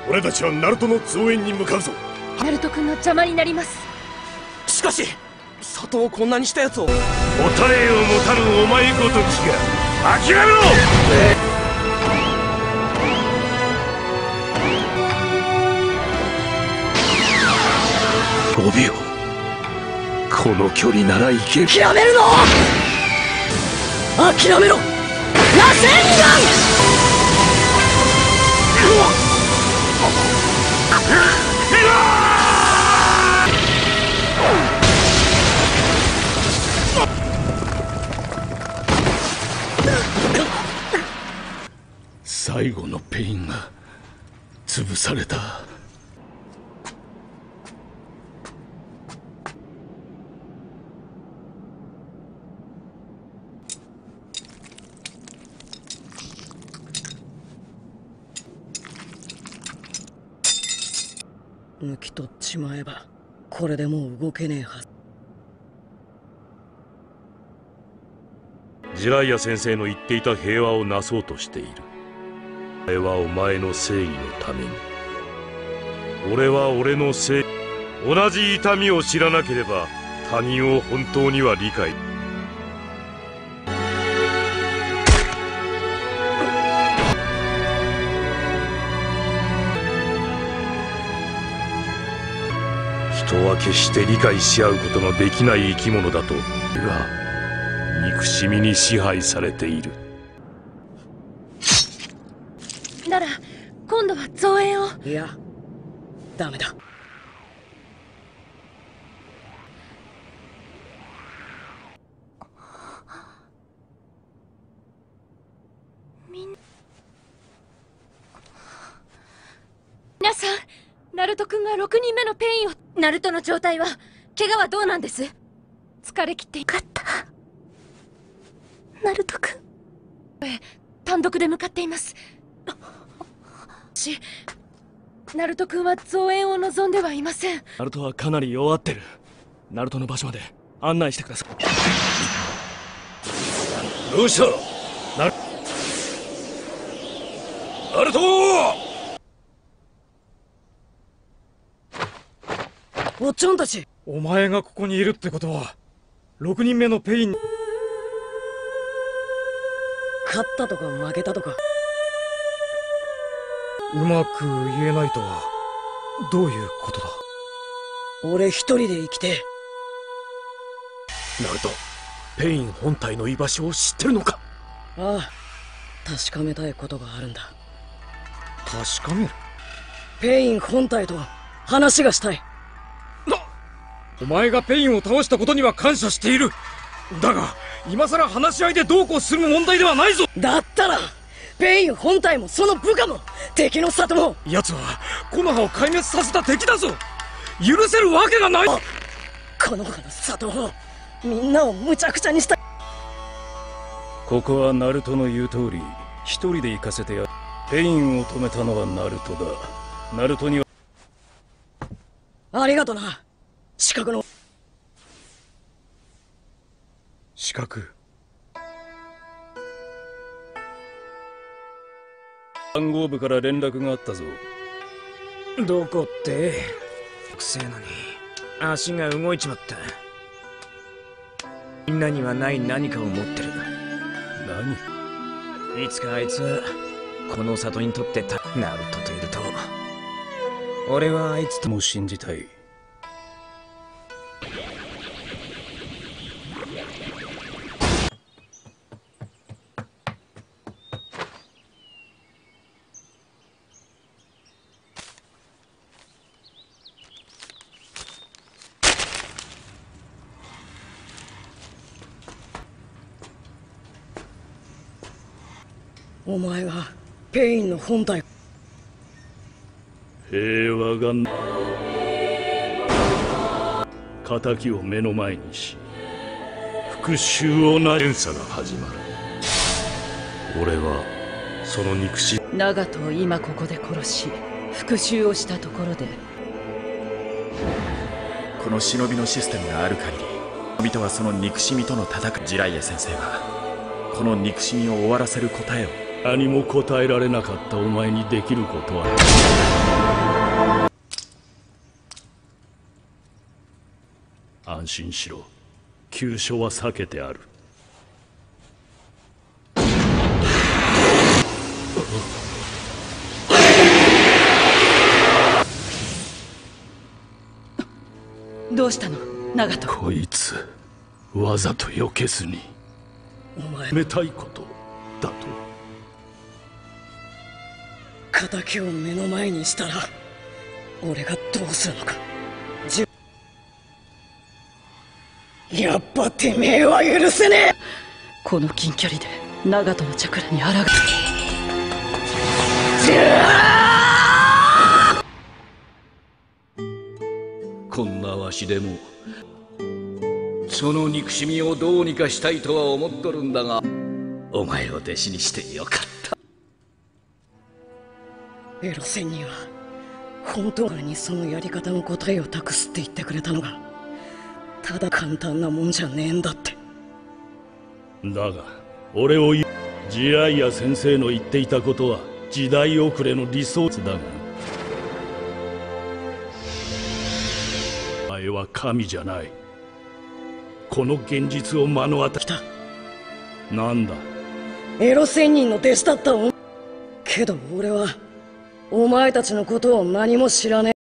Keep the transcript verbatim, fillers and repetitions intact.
俺たちはナルトの増援に向かうぞ。 ナルト君の邪魔になります。 しかし里をこんなにしたやつを。 答えを持たぬお前ごときが諦めろ。ごびょう、この距離ならいける。 諦めるの諦めろ螺旋丸。 最後のペインが潰された。 抜き取っちまえばこれでもう動けねえはず。 ジライア先生の言っていた平和をなそうとしている。俺はお前の正義のために、俺は俺の正義。同じ痛みを知らなければ他人を本当には理解。人は決して理解し合うことのできない生き物だとが憎しみに支配されている。 なら今度は増援を。 いやダメだ。 みんな皆さん、ナルト君がろくにんめのペインを。ナルトの状態は、怪我はどうなんです？疲れ切っていかった。ナルト君え単独で向かっています。しナルト君は増援を望んではいません。 ナルトはかなり弱ってる。ナルトの場所まで案内してください。 どうしたナルナルト。 おっちゃんたち、 お前がここにいるってことはろくにんめのペイン。 勝ったとか負けたとかうまく言えないとはどういうことだ。 俺一人で生きて。 ナルト、ペイン本体の居場所を知ってるのか？ ああ、確かめたいことがあるんだ。 確かめる？ ペイン本体と話がしたい。 な、お前がペインを倒したことには感謝している。だが今さら話し合いでどうこうする問題ではないぞ。 だったらペイン本体もその部下も敵の里も。 奴は木の葉を壊滅させた敵だぞ。許せるわけがない。 この葉の里をみんなを無茶苦茶にした。 ここはナルトの言う通り一人で行かせてやる。ペインを止めたのはナルトだ。ナルトにはありがとな。資格の資格。 暗号部から連絡があったぞ。 どこって？くせえのに足が動いちまった。みんなにはない何かを持ってる。 何？ いつかあいつこの里にとってたナルトといると俺はあいつとも信じたい。 お前がペインの本体。 平和が仇を目の前にし復讐をな連鎖が始まる。俺はその憎し長門を今ここで殺し復讐をしたところで。 この忍びのシステムがある限り忍びとはその憎しみとの戦い。ジライエ先生はこの憎しみを終わらせる答えを何も答えられなかったお前にできることは安心しろ。急所は避けてある。 どうしたの長門。 こいつわざと避けずにお前めたいことだと。 敵を目の前にしたら俺がどうするのか。じやっぱてめえは許せねえ。この近距離で長門のチャクラに抗う。 こんなわしでもその憎しみをどうにかしたいとは思っとるんだが、お前を弟子にしてよかった。 エロ仙人は本当にそのやり方の答えを託すって言ってくれたのがただ簡単なもんじゃねえんだって。 だが俺を言うジアイア先生の言っていたことは時代遅れの理想だが、お前は神じゃない。この現実を目の当たり。 来た。 なんだ。 エロ仙人の弟子だったおけど俺はお前たちのことを何も知らねえ。